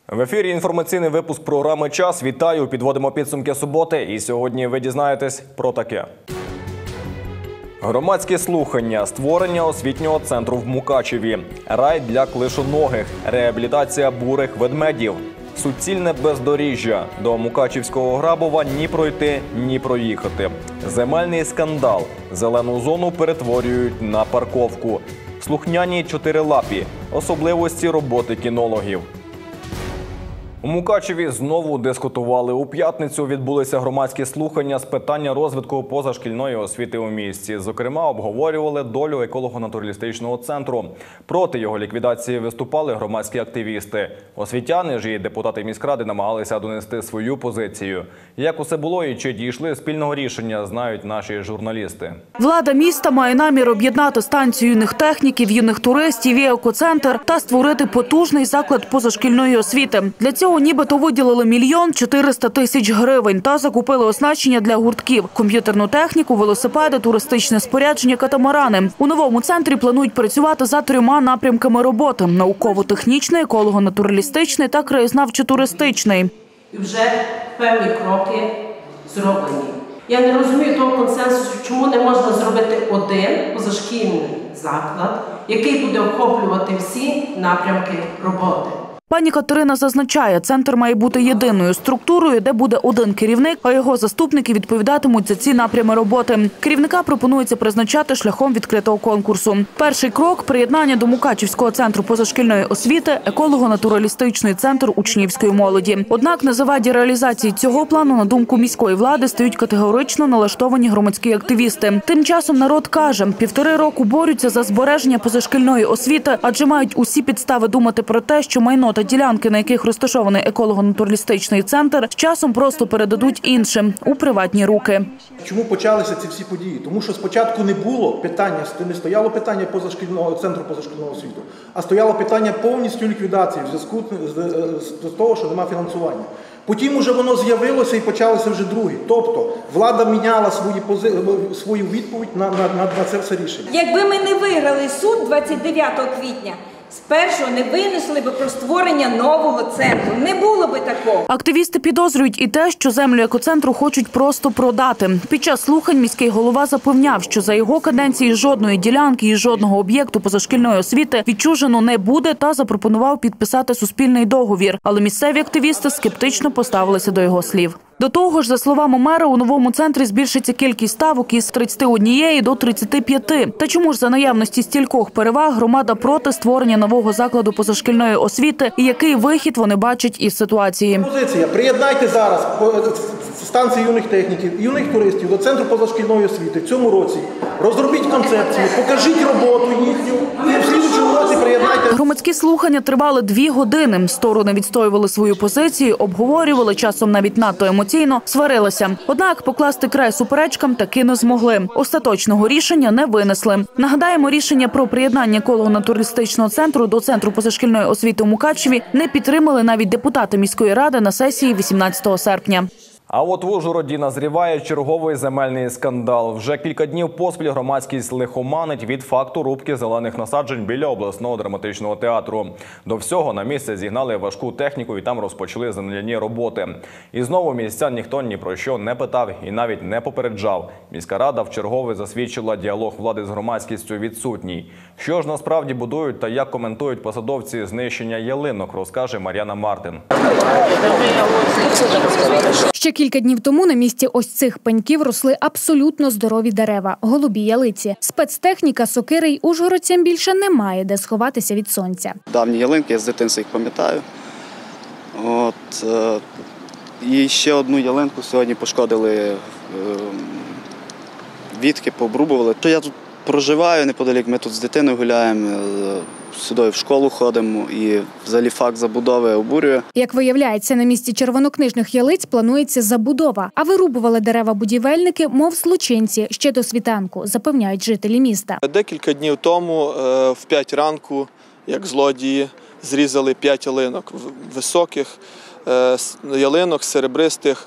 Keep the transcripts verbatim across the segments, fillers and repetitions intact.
В ефірі інформаційний випуск програми «Час». Вітаю! Підводимо підсумки суботи. І сьогодні ви дізнаєтесь про таке. Громадські слухання, створення освітнього центру в Мукачеві, рай для клишоногих, реабілітація бурих ведмедів, суцільне бездоріжжя, до Мукачівського Грабова ні пройти, ні проїхати, земельний скандал, зелену зону перетворюють на парковку, слухняні чотирилапі, особливості роботи кінологів. У Мукачеві знову дискутували. У п'ятницю відбулися громадські слухання з питання розвитку позашкільної освіти у місті. Зокрема, обговорювали долю еколого-натуралістичного центру. Проти його ліквідації виступали громадські активісти. Освітяни ж і депутати міськради намагалися донести свою позицію. Як усе було і чи дійшли спільного рішення, знають наші журналісти. Влада міста має намір об'єднати станцію юних техніків, юних туристів і екоцентр та створити потужний заклад позашкільної освіти. Для цього нібито виділили мільйон чотириста тисяч гривень та закупили оснащення для гуртків – комп'ютерну техніку, велосипеди, туристичне спорядження, катамарани. У новому центрі планують працювати за трьома напрямками роботи – науково-технічний, еколого-натуралістичний та краєзнавчо-туристичний. І вже певні кроки зроблені. Я не розумію того консенсусу, чому не можна зробити один позашкільний заклад, який буде охоплювати всі напрямки роботи. Пані Катерина зазначає, центр має бути єдиною структурою, де буде один керівник, а його заступники відповідатимуть за ці напрями роботи. Керівника пропонується призначати шляхом відкритого конкурсу. Перший крок – приєднання до Мукачівського центру позашкільної освіти, еколого-натуралістичний центр учнівської молоді. Однак на заваді реалізації цього плану, на думку міської влади, стають категорично налаштовані громадські активісти. Тим часом народ каже, півтори року борються за збереження позашкільної освіти, адже мають усі підстави думати про те, що майно та ділянки, на яких розташований еколого-натуралістичний центр, з часом просто передадуть іншим – у приватні руки. Чому почалися ці всі події? Тому що спочатку не було питання, не стояло питання позашкільного центру позашкільного освіту, а стояло питання повністю ліквідації в зв'язку з того, що немає фінансування. Потім уже воно з'явилося і почалося вже друге. Тобто влада міняла свої пози... свою відповідь на, на, на, на це все рішення. Якби ми не виграли суд двадцять дев'ятого квітня, спершу не винесли би про створення нового центру. Не було би такого. Активісти підозрюють і те, що землю екоцентру хочуть просто продати. Під час слухань міський голова запевняв, що за його каденції жодної ділянки і жодного об'єкту позашкільної освіти відчужено не буде та запропонував підписати суспільний договір. Але місцеві активісти скептично поставилися до його слів. До того ж, за словами мера, у новому центрі збільшиться кількість ставок із тридцяти однієї до тридцяти п'яти. Та чому ж за наявності стількох переваг громада проти створення нового закладу позашкільної освіти і який вихід вони бачать із ситуації? Позиція. Приєднайте зараз станції юних техніків, юних туристів до центру позашкільної освіти в цьому році. Розробіть концепцію, покажіть роботу їхню і в слідчому році приєднайте. Громадські слухання тривали дві години. Сторони відстоювали свою позицію, обговорювали, часом навіть надто емоційно, сварилися. Однак покласти край суперечкам таки не змогли. Остаточного рішення не винесли. Нагадаємо, рішення про приєднання еколого-натуралістичного центру до центру позашкільної освіти у Мукачеві не підтримали навіть депутати міської ради на сесії вісімнадцятого серпня. А от в Ужгороді назріває черговий земельний скандал. Вже кілька днів поспіль громадськість лихоманить від факту рубки зелених насаджень біля обласного драматичного театру. До всього на місце зігнали важку техніку і там розпочали земляні роботи. І знову містян ніхто ні про що не питав і навіть не попереджав. Міська рада вчергове засвідчила, діалог влади з громадськістю відсутній. Що ж насправді будують та як коментують посадовці знищення ялинок, розкаже Мар'яна Мартин. Ще кілька днів тому на місці ось цих пеньків росли абсолютно здорові дерева – голубі ялиці. Спецтехніка, сокири й ужгородцям більше немає де сховатися від сонця. Давні ялинки, я з дитинства їх пам'ятаю. От, е, і ще одну ялинку сьогодні пошкодили, е, вітки пообрубували. Я тут проживаю неподалік, ми тут з дитиною гуляємо, е, сюди в школу ходимо і взагалі факт забудови обурює. Як виявляється, на місці червонокнижних ялиць планується забудова. А вирубували дерева будівельники, мов злочинці, ще до світанку, запевняють жителі міста. Декілька днів тому в п'ять ранку, як злодії, зрізали п'ять ялинок високих, ялинок серебристих,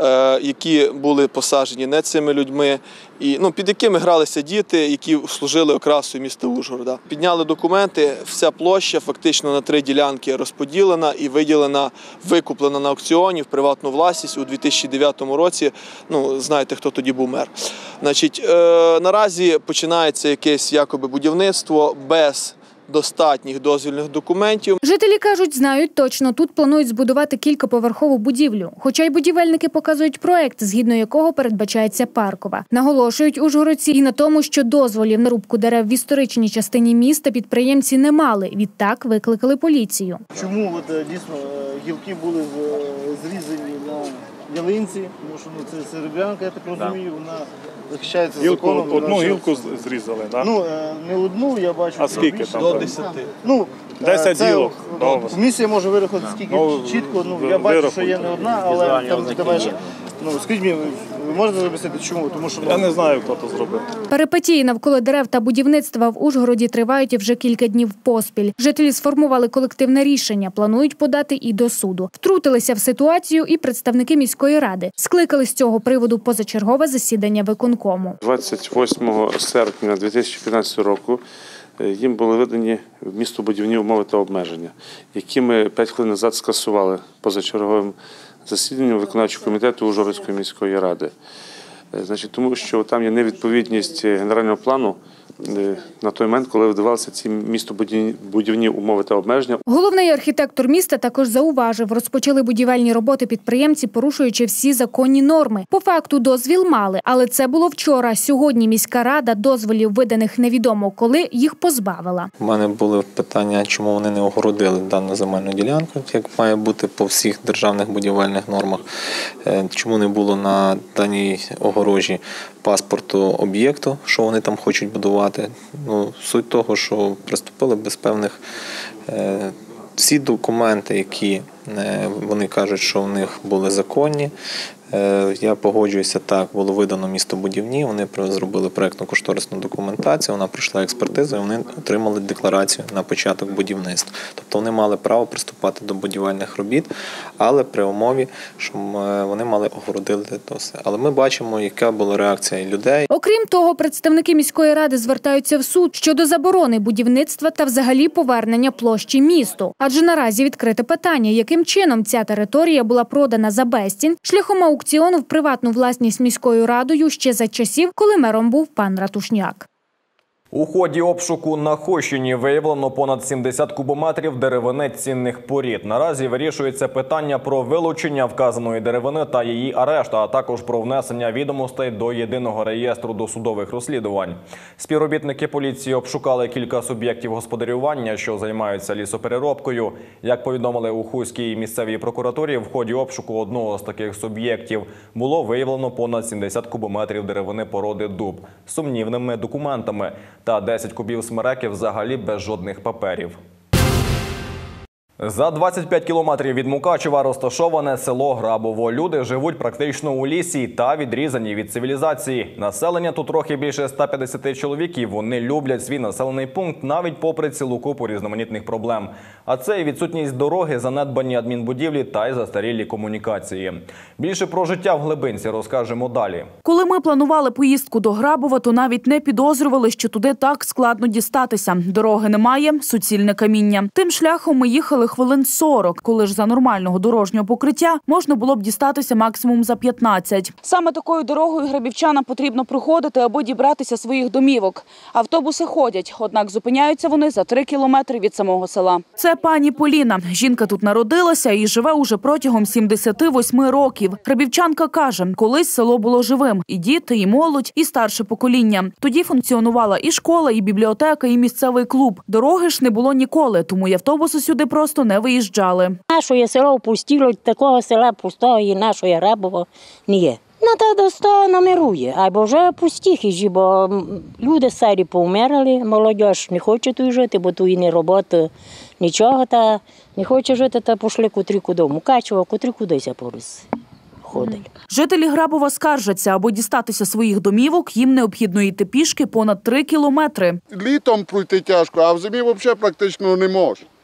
які були посаджені не цими людьми, і, ну, під якими гралися діти, які служили окрасою міста Ужгорода. Підняли документи, вся площа фактично на три ділянки розподілена і виділена, викуплена на аукціоні в приватну власність у дві тисячі дев'ятому році. Ну, знаєте, хто тоді був мер. Значить, е, наразі починається якесь якоби будівництво без достатніх дозвільних документів. Жителі кажуть, знають точно, тут планують збудувати кількаповерхову будівлю. Хоча й будівельники показують проект, згідно якого передбачається паркова. Наголошують ужгородці і на тому, що дозволів на рубку дерев в історичній частині міста підприємці не мали. Відтак викликали поліцію. Чому от, дійсно гілки були зрізані на ялинці? Тому що ну, це серебрянка, я так розумію, вона захищається гілку, законом. Одну вона, гілку зрізали, так? Ну, не одну, я бачу. А скільки там? До десяти. Ну, Десять це, гілок. Комісія може вирахувати, скільки Ну, чітко. Ну, я бачу, вирахуйте. що є не одна, але там давайте. Ну, скажіть мені, ви можете об'яснити, чому? Тому що, ну, Я не знаю, хто це зробив. Перипетії навколо дерев та будівництва в Ужгороді тривають вже кілька днів поспіль. Жителі сформували колективне рішення, планують подати і до суду. Втрутилися в ситуацію і представники міської ради. Скликали з цього приводу позачергове засідання виконкому. двадцять восьмого серпня дві тисячі п'ятнадцятого року їм були видані містобудівні умови та обмеження, які ми п'ять хвилин назад скасували позачерговим засіданням виконавчого комітету Ужгородської міської ради. Значить, тому що там є невідповідність генерального плану на той момент, коли видавалися ці містобудівні умови та обмеження. Головний архітектор міста також зауважив, розпочали будівельні роботи підприємці, порушуючи всі законні норми. По факту дозвіл мали, але це було вчора. Сьогодні міська рада дозволів, виданих невідомо коли, їх позбавила. У мене були питання, чому вони не огородили дану земельну ділянку, як має бути по всіх державних будівельних нормах. Чому не було на даній огорожі паспорту об'єкту, що вони там хочуть будувати. Ну, суть того, що приступили без певних е, всі документи, які е, вони кажуть, що в них були законні. Е, я погоджуюся, так, було видано містобудівні, вони зробили проєктно-кошторисну документацію, вона пройшла експертизу і вони отримали декларацію на початок будівництва. Тобто вони мали право приступати до будівельних робіт, але при умові, що вони мали огородити то все. Але ми бачимо, яка була реакція людей. Окрім того, представники міської ради звертаються в суд щодо заборони будівництва та взагалі повернення площі місту. Адже наразі відкрите питання, яким чином ця територія була продана за безцінь шляхом аукціону в приватну власність міською радою ще за часів, коли мером був пан Ратушняк. У ході обшуку на Хощині виявлено понад сімдесят кубометрів деревини цінних порід. Наразі вирішується питання про вилучення вказаної деревини та її арешт, а також про внесення відомостей до єдиного реєстру досудових розслідувань. Співробітники поліції обшукали кілька суб'єктів господарювання, що займаються лісопереробкою. Як повідомили у Хуській місцевій прокуратурі, в ході обшуку одного з таких суб'єктів було виявлено понад сімдесят кубометрів деревини породи дуб з сумнівними документами та десять кубів смереки взагалі без жодних паперів. За двадцять п'ять кілометрів від Мукачева розташоване село Грабово. Люди живуть практично у лісі та відрізані від цивілізації. Населення тут трохи більше ста п'ятдесят чоловіків. Вони люблять свій населений пункт навіть попри цілу купу різноманітних проблем. А це і відсутність дороги, занедбані адмінбудівлі та й застарілі комунікації. Більше про життя в Глибинці розкажемо далі. Коли ми планували поїздку до Грабова, то навіть не підозрювали, що туди так складно дістатися. Дороги немає, суцільне каміння. Тим шляхом ми їхали хвилин сорок, коли ж за нормального дорожнього покриття можна було б дістатися максимум за п'ятнадцять. Саме такою дорогою грабівчанам потрібно проходити, аби дібратися своїх домівок. Автобуси ходять, однак зупиняються вони за три кілометри від самого села. Це пані Поліна. Жінка тут народилася і живе уже протягом сімдесяти восьми років. Грабівчанка каже, колись село було живим. І діти, і молодь, і старше покоління. Тоді функціонувала і школа, і бібліотека, і місцевий клуб. Дороги ж не було ніколи, тому й автобуси сюди просто не виїжджали. Нашоє село опустіло, такого села пустого і нашої Грабово не є. На те досто намирує, або вже пусті хижі, бо люди старі повмерли, молодь не хоче тут жити, бо тут і не робота, нічого, та не хоче жити, та пішли котрі куди, Мукачево, котрі кудись пораз ходили. Жителі Грабова скаржаться, аби дістатися своїх домівок, їм необхідно йти пішки понад три кілометри. Літом пройти тяжко, а в зимі взагалі практично не може.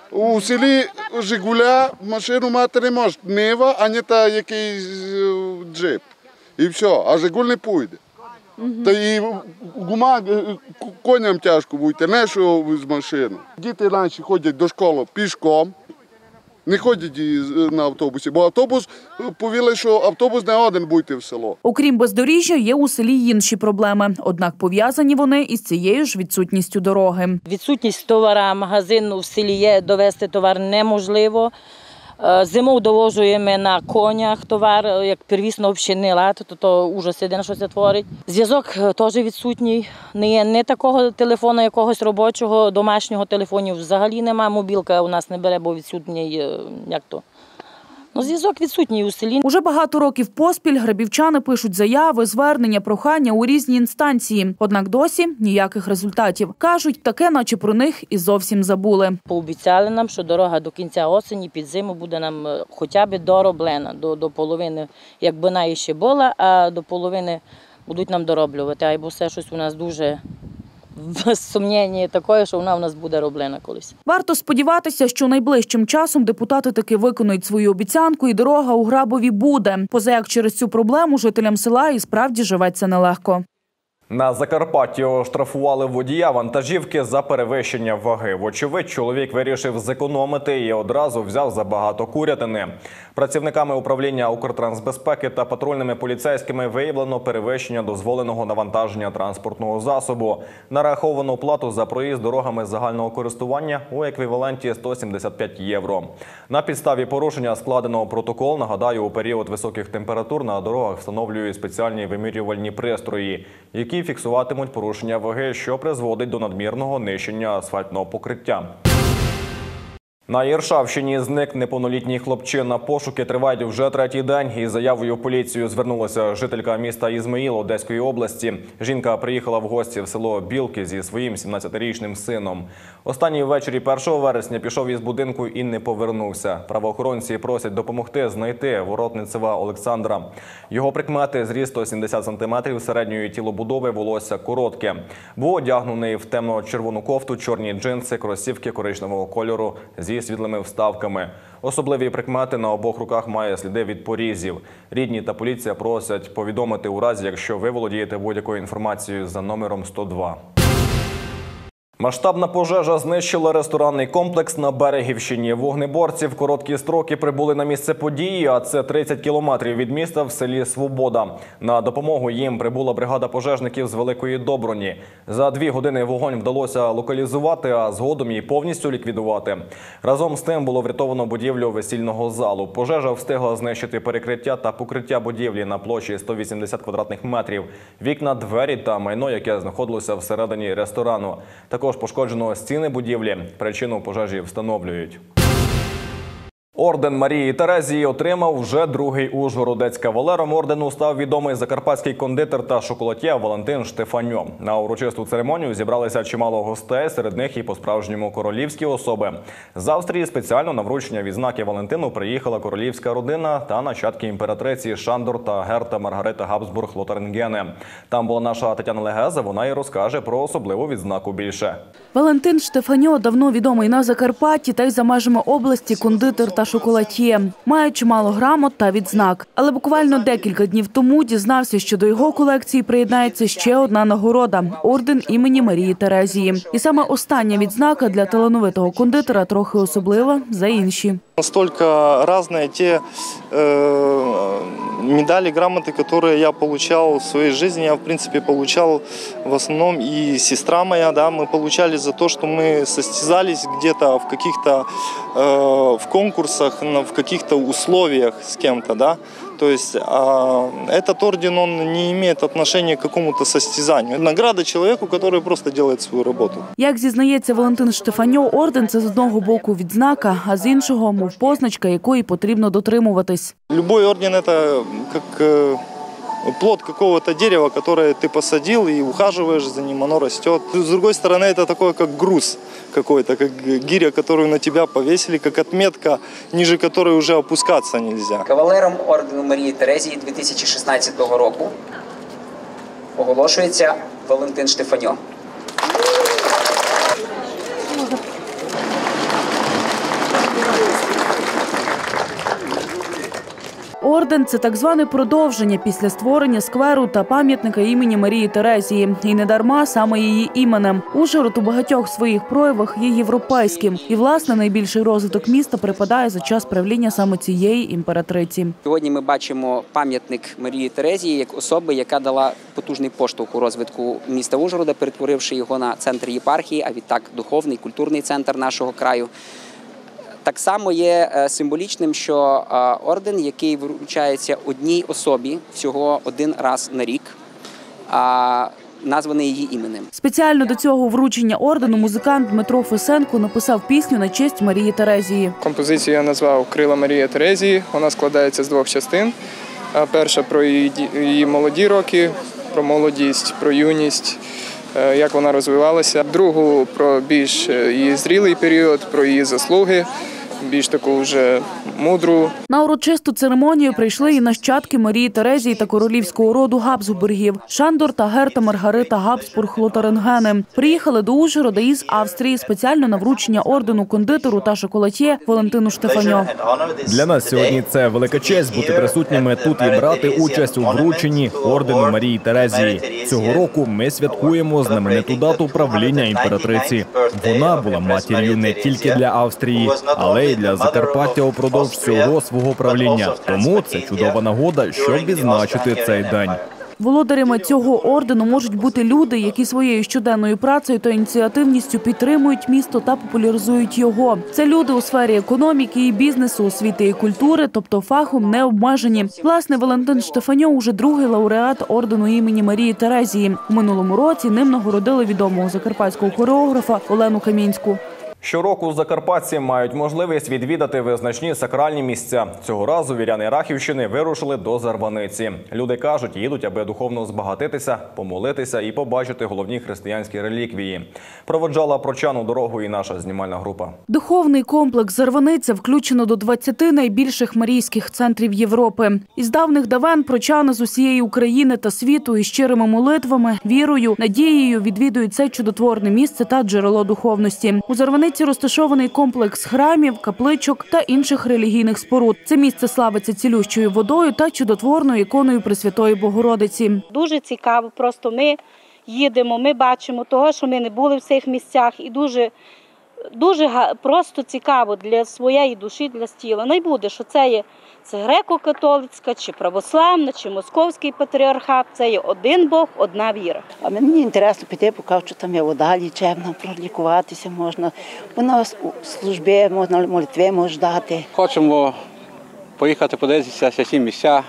У селі Жигуля машину мати не може. Нива, а не та якийсь джип. І все, а Жигуль не пойде. Та і гума коням тяжко буде, не що з машини. Діти наші ходять до школи пішком, не ходять на автобусі, бо автобус, повіли, що автобус не один буде в село. Окрім бездоріжжя, є у селі й інші проблеми. Однак пов'язані вони із цією ж відсутністю дороги. Відсутність товара, магазину в селі є, довести товар неможливо. Зимою довожуємо на конях товар, як первісно общини лад, то, то ужас один, що це творить. Зв'язок теж відсутній. Не є не такого телефону, якогось робочого, домашнього телефонів взагалі немає. Мобілка у нас не бере, бо відсутній, як то. Ну, зв'язок відсутній у селі. Уже багато років поспіль грабівчани пишуть заяви, звернення, прохання у різні інстанції. Однак досі ніяких результатів. Кажуть, таке наче про них і зовсім забули. Пообіцяли нам, що дорога до кінця осені під зиму буде нам хоча б дороблена до, до половини. Якби вона ще була, а до половини будуть нам дороблювати. А бо все щось у нас дуже в сумнівні таке, що вона в нас буде роблена колись. Варто сподіватися, що найближчим часом депутати таки виконують свою обіцянку і дорога у Грабові буде. Поза як через цю проблему жителям села і справді живеться нелегко. На Закарпатті оштрафували водія вантажівки за перевищення ваги. Вочевидь, чоловік вирішив зекономити і одразу взяв забагато курятини. Працівниками управління Укртрансбезпеки та патрульними поліцейськими виявлено перевищення дозволеного навантаження транспортного засобу. Нараховано плату за проїзд дорогами загального користування у еквіваленті сто сімдесят п'ять євро. На підставі порушення складеного протокол, нагадаю, у період високих температур на дорогах встановлюють спеціальні вимірювальні пристрої, які фіксуватимуть порушення ваги, що призводить до надмірного нищення асфальтного покриття. На Іршавщині зник неповнолітній хлопчина. Пошуки тривають вже третій день. Із заявою в поліцію звернулася жителька міста Ізмаїл Одеської області. Жінка приїхала в гості в село Білки зі своїм сімнадцятирічним сином. Останній ввечері першого вересня пішов із будинку і не повернувся. Правоохоронці просять допомогти знайти Воротницева Олександра. Його прикмети – зріст сто сімдесят сантиметрів, середньої тілобудови, волосся коротке. Був одягнений в темно-червону кофту, чорні джинси, кросівки коричневого кольору зі світлими вставками. Особливі прикмети: на обох руках має сліди від порізів. Рідні та поліція просять повідомити у разі, якщо ви володієте будь-якою інформацією, за номером сто два. Масштабна пожежа знищила ресторанний комплекс на Берегівщині. Вогнеборці в короткі строки прибули на місце події, а це тридцять кілометрів від міста в селі Свобода. На допомогу їм прибула бригада пожежників з Великої Доброні. За дві години вогонь вдалося локалізувати, а згодом її повністю ліквідувати. Разом з тим було врятовано будівлю весільного залу. Пожежа встигла знищити перекриття та покриття будівлі на площі сто вісімдесят квадратних метрів, вікна, двері та майно, яке знаходилося всередині ресторану. Також Також пошкоджено стіни будівлі. Причину пожежі встановлюють. Орден Марії Терезії отримав вже другий Ужгородець. Кавалером ордену став відомий закарпатський кондитер та шоколад'є Валентин Штефаньо. На урочисту церемонію зібралися чимало гостей, серед них і по-справжньому королівські особи. З Австрії спеціально на вручення відзнаки Валентину приїхала королівська родина та нащадки імператриці Шандор та Герта Маргарита Габсбург-Лотарингене. Там була наша Тетяна Легеза, вона і розкаже про особливу відзнаку більше. Валентин Штефаньо давно відомий на Закарпатті та й за межами області кондитер та шоколад'є. Має чимало грамот та відзнак. Але буквально декілька днів тому дізнався, що до його колекції приєднається ще одна нагорода – орден імені Марії Терезії. І саме остання відзнака для талановитого кондитера трохи особлива за інші. Настолько разные те э, медали, грамоты, которые я получал в своей жизни. Я, в принципе, получал в основном, и сестра моя, да, мы получали за то, что мы состязались где-то в каких-то э, в конкурсах, в каких-то условиях с кем-то, да. То есть а, этот орден, он не имеет отношения к какому-то состязанию. Награда человеку, который просто делает свою роботу. Як зізнається Валентин Штефаньо, орден – це з одного боку відзнака, а з іншого – мов позначка, якої потрібно дотримуватись. Любой орден – это как плод какого-то дерева, которое ты посадил и ухаживаешь за ним, оно растет. С другой стороны, это такое, как груз какой-то, как гиря, которую на тебя повесили, как отметка, ниже которой уже опускаться нельзя. Кавалером ордену Марії Терезії дві тисячі шістнадцятого року оголошується Валентин Штефаньо. Орден – це так зване продовження після створення скверу та пам'ятника імені Марії Терезії. І не дарма саме її іменем. Ужгород у багатьох своїх проявах є європейським. І, власне, найбільший розвиток міста припадає за час правління саме цієї імператриці. Сьогодні ми бачимо пам'ятник Марії Терезії як особи, яка дала потужний поштовх у розвитку міста Ужгорода, перетворивши його на центр єпархії, а відтак духовний, культурний центр нашого краю. Так само є символічним, що орден, який вручається одній особі всього один раз на рік, названий її іменем. Спеціально до цього вручення ордену музикант Дмитро Фесенко написав пісню на честь Марії Терезії. Композицію я назвав «Крила Марії Терезії». Вона складається з двох частин. Перша про її, її молоді роки, про молодість, про юність, як вона розвивалася. Другу про більш її зрілий період, про її заслуги, більш таку вже мудру. На урочисту церемонію прийшли і нащадки Марії Терезії та королівського роду Габсбургів – Шандор та Герта Маргарита Габсбург-Лотарингени. Приїхали до Ужгорода із Австрії спеціально на вручення ордену кондитеру та шоколад'є Валентину Штефаньо. Для нас сьогодні це велика честь бути присутніми тут і брати участь у врученні ордену Марії Терезії. Цього року ми святкуємо знамениту дату правління імператриці. Вона була матір'ю не тільки для Австрії, але й для Закарпаття упродовж всього свого правління. Тому це чудова нагода, щоб відзначити цей день. Володарями цього ордену можуть бути люди, які своєю щоденною працею та ініціативністю підтримують місто та популяризують його. Це люди у сфері економіки і бізнесу, освіти і культури, тобто фахом не обмежені. Власне, Валентин Штефаньо уже другий лауреат ордену імені Марії Терезії. У минулому році ним нагородили відомого закарпатського хореографа Олену Камінську. Щороку закарпатці мають можливість відвідати визначні сакральні місця. Цього разу віряни Рахівщини вирушили до Зарваниці. Люди кажуть, їдуть, аби духовно збагатитися, помолитися і побачити головні християнські реліквії. Проводжала прочану дорогу і наша знімальна група. Духовний комплекс Зарваниця включено до двадцяти найбільших марійських центрів Європи. Із давних давен прочани з усієї України та світу із щирими молитвами, вірою, надією відвідують це чудотворне місце та джерело духовності. У Зарваниці розташований комплекс храмів, капличок та інших релігійних споруд. Це місце славиться цілющою водою та чудотворною іконою Пресвятої Богородиці. Дуже цікаво, просто ми їдемо, ми бачимо того, що ми не були в цих місцях, і дуже, дуже просто цікаво для своєї душі, для тіла. Не буде, що це є це греко-католицька, чи православна, чи московський патріархат. Це є один Бог, одна віра. А мені інтересно піти, поки що там є вода лічебна, пролікуватися можна. Вона у службі можна, молитви можна дати. Хочемо поїхати подивитися святі місця,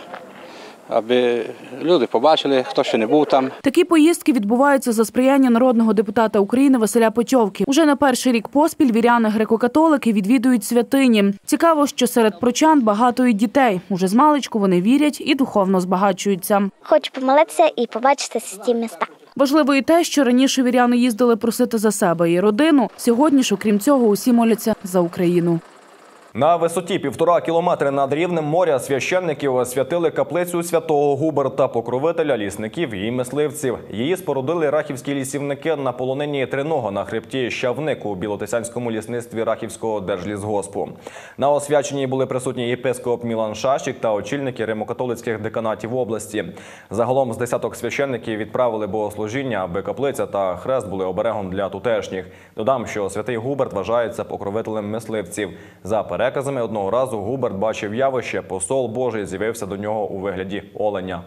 аби люди побачили, хто ще не був там. Такі поїздки відбуваються за сприяння народного депутата України Василя Потьовки. Уже на перший рік поспіль віряни греко-католики відвідують святині. Цікаво, що серед прочан багато і дітей. Уже змалечку вони вірять і духовно збагачуються. Хочу помолитися і побачити ці міста. Важливо і те, що раніше віряни їздили просити за себе і родину. Сьогодні ж, окрім цього, усі моляться за Україну. На висоті півтора кілометри над рівнем моря священників освятили каплицю святого Губерта, покровителя лісників і мисливців. Її спорудили рахівські лісівники на полонині Триного на хребті Щавник у Білотисянському лісництві Рахівського держлісгоспу. На освяченні були присутні єпископ Мілан Шащик та очільники римокатолицьких деканатів області. Загалом з десяток священників відправили богослужіння, аби каплиця та хрест були оберегом для тутешніх. Додам, що святий Губерт вважається покровителем мисливців. За переказами, одного разу Губерт бачив явище, посол Божий з'явився до нього у вигляді оленя.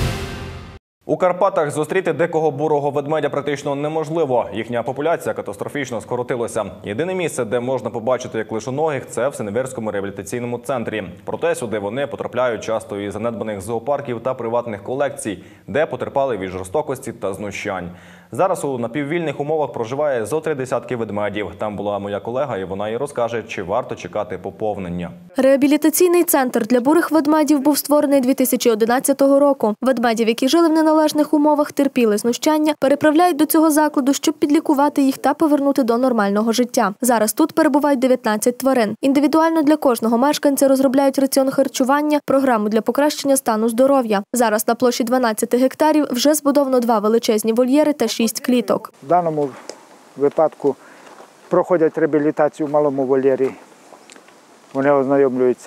У Карпатах зустріти дикого бурого ведмедя практично неможливо. Їхня популяція катастрофічно скоротилася. Єдине місце, де можна побачити клишоногих – це в Синевирському реабілітаційному центрі. Проте сюди вони потрапляють часто із занедбаних зоопарків та приватних колекцій, де потерпали від жорстокості та знущань. Зараз у напіввільних умовах проживає зо три десятки ведмедів. Там була моя колега, і вона і розкаже, чи варто чекати поповнення. Реабілітаційний центр для бурих ведмедів був створений дві тисячі одинадцятого року. Ведмедів, які жили в неналежних умовах, терпіли знущання, переправляють до цього закладу, щоб підлікувати їх та повернути до нормального життя. Зараз тут перебувають дев'ятнадцять тварин. Індивідуально для кожного мешканця розробляють раціон харчування, програму для покращення стану здоров'я. Зараз на площі дванадцять гектарів вже збудовано два величезні вольєри та шість кліток. В даному випадку проходять реабілітацію в малому вольєрі. Вони ознайомлюються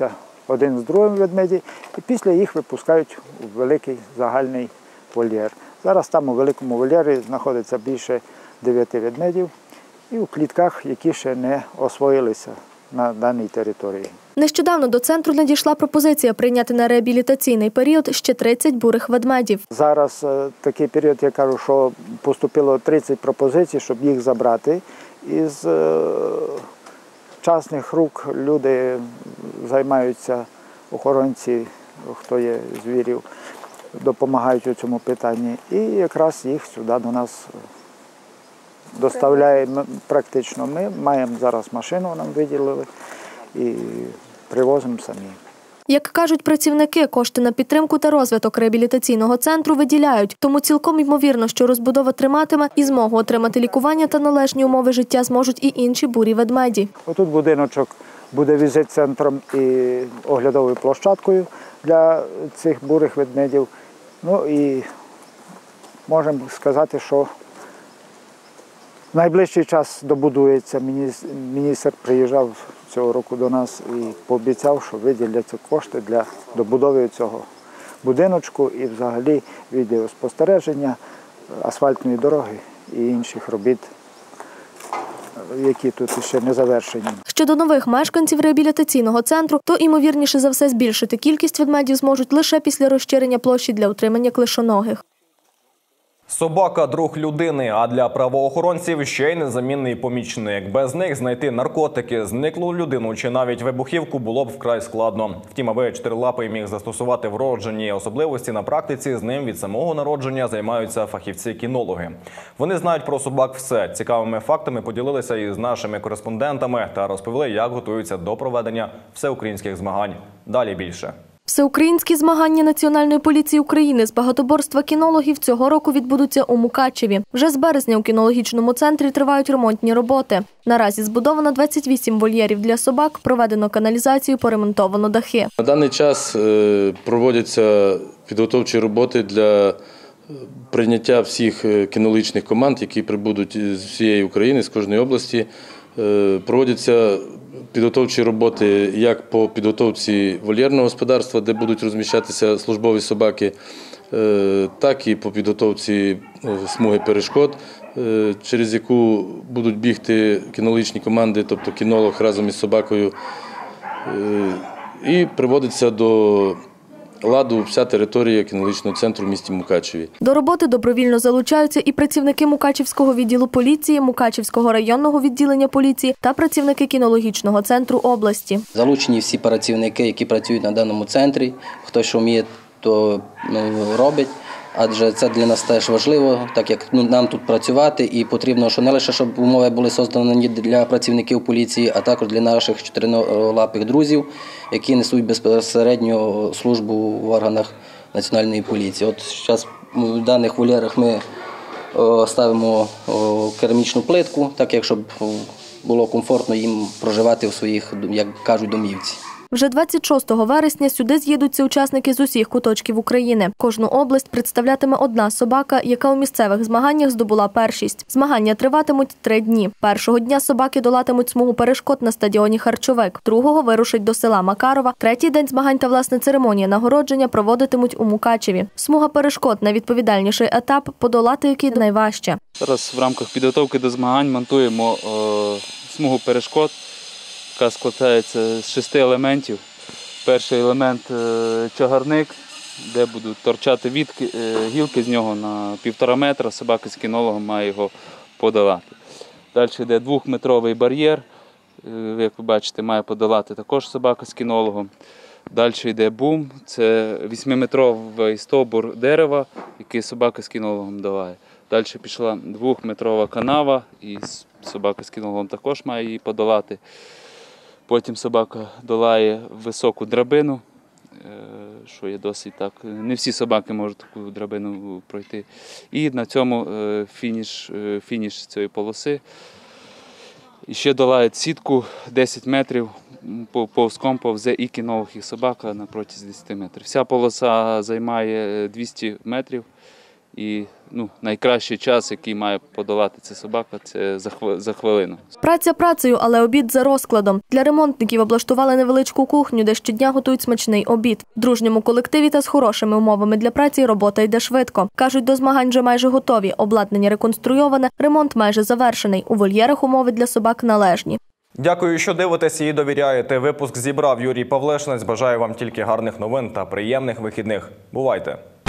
один з другим ведмеді, і після їх випускають у великий загальний вольєр. Зараз там у великому вольєрі знаходиться більше дев'яти ведмедів і у клітках, які ще не освоїлися на даній території. Нещодавно до центру надійшла пропозиція прийняти на реабілітаційний період ще тридцять бурих ведмедів. Зараз такий період, я кажу, що поступило тридцять пропозицій, щоб їх забрати. Із частних рук люди займаються, охоронці, хто є звірів, допомагають у цьому питанні. І якраз їх сюди до нас доставляємо практично ми. Маємо зараз машину, нам виділили, і привозимо самі. Як кажуть працівники, кошти на підтримку та розвиток реабілітаційного центру виділяють, тому цілком ймовірно, що розбудова триматиме і змогу отримати лікування та належні умови життя зможуть і інші бурі ведмеді. Отут будиночок буде візит-центром і оглядовою площадкою для цих бурих ведмедів. Ну і можемо сказати, що в найближчий час добудується. Міністр приїжджав цього року до нас і пообіцяв, що виділяться кошти для добудови цього будиночку і взагалі відеоспостереження, асфальтної дороги і інших робіт, які тут ще не завершені. Щодо нових мешканців реабілітаційного центру, то, ймовірніше за все, збільшити кількість ведмедів зможуть лише після розширення площі для утримання клишоногих. Собака – друг людини, а для правоохоронців ще й незамінний помічник. Без них знайти наркотики, зниклу людину чи навіть вибухівку було б вкрай складно. Втім, аби чотирилапий міг застосувати вроджені особливості на практиці, з ним від самого народження займаються фахівці-кінологи. Вони знають про собак все. Цікавими фактами поділилися із нашими кореспондентами та розповіли, як готуються до проведення всеукраїнських змагань. Далі більше. Всеукраїнські змагання Національної поліції України з багатоборства кінологів цього року відбудуться у Мукачеві. Вже з березня у кінологічному центрі тривають ремонтні роботи. Наразі збудовано двадцять вісім вольєрів для собак, проведено каналізацію, поремонтовано дахи. На даний час проводяться підготовчі роботи для прийняття всіх кінологічних команд, які прибудуть з всієї України, з кожної області. Проводяться підготовчі роботи як по підготовці вольєрного господарства, де будуть розміщатися службові собаки, так і по підготовці смуги перешкод, через яку будуть бігти кінологічні команди, тобто кінолог разом із собакою. І приводиться до ладу вся територія кінологічного центру в місті Мукачеві. До роботи добровільно залучаються і працівники Мукачевського відділу поліції, Мукачевського районного відділення поліції та працівники кінологічного центру області. Залучені всі працівники, які працюють на даному центрі. Хто що вміє, то робить. Адже це для нас теж важливо, так як ну, нам тут працювати і потрібно, що не лише, щоб умови були створені для працівників поліції, а також для наших чотирилапих друзів, які несуть безпосередньо службу в органах Національної поліції. От зараз в даних вольєрах ми ставимо керамічну плитку, так як щоб було комфортно їм проживати в своїх, як кажуть, домівці. Вже двадцять шостого вересня сюди з'їдуться учасники з усіх куточків України. Кожну область представлятиме одна собака, яка у місцевих змаганнях здобула першість. Змагання триватимуть три дні. Першого дня собаки долатимуть смугу перешкод на стадіоні «Харчовик». Другого вирушать до села Макарова. Третій день змагань та, власне, церемонія нагородження проводитимуть у Мукачеві. Смуга перешкод – найвідповідальніший етап, подолати який найважче. Зараз в рамках підготовки до змагань монтуємо е, смугу перешкод, яка складається з шести елементів. Перший елемент – чагарник, де будуть торчати вітки, гілки з нього на півтора метра. Собака з кінологом має його подолати. Далі йде двохметровий бар'єр, як ви бачите, має подолати також собака з кінологом. Далі йде бум, це восьмиметровий стовбур дерева, який собака з кінологом долає. Далі пішла двохметрова канава, і собака з кінологом також має її подолати. Потім собака долає високу драбину, що є досить так. Не всі собаки можуть таку драбину пройти. І на цьому фініш, фініш цієї полоси. І ще долає сітку десять метрів, повзком повзе і кінолог, і собака на протязі десяти метрів. Вся полоса займає двісті метрів І ну, найкращий час, який має подолати ця собака, це за, хв... за хвилину. Праця працею, але обід за розкладом. Для ремонтників облаштували невеличку кухню, де щодня готують смачний обід. В дружньому колективі та з хорошими умовами для праці робота йде швидко. Кажуть, до змагань вже майже готові. Обладнання реконструйоване, ремонт майже завершений. У вольєрах умови для собак належні. Дякую, що дивитеся і довіряєте. Випуск зібрав Юрій Павлешнець. Бажаю вам тільки гарних новин та приємних вихідних. Бувайте!